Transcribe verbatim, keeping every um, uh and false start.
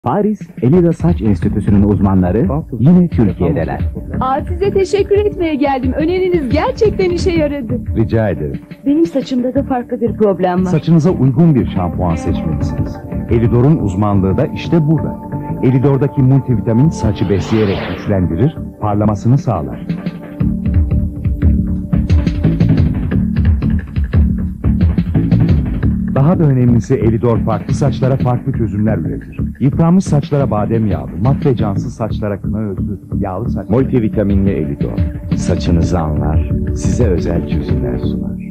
Paris Elida Saç Enstitüsü'nün uzmanları yine Türkiye'deler. Aa, size teşekkür etmeye geldim. Öneriniz gerçekten işe yaradı. Rica ederim. Benim saçımda da farklı bir problem var. Saçınıza uygun bir şampuan seçmelisiniz. Elidor'un uzmanlığı da işte burada. Elidor'daki multivitamin saçı besleyerek güçlendirir, parlamasını sağlar. Daha da önemlisi Elidor farklı saçlara farklı çözümler üretir. Yıpranmış saçlara badem yağlı, mat ve cansız saçlara kına özlü, yağlı saç... Multivitaminli Elidor saçınızı anlar, size özel çözümler sunar.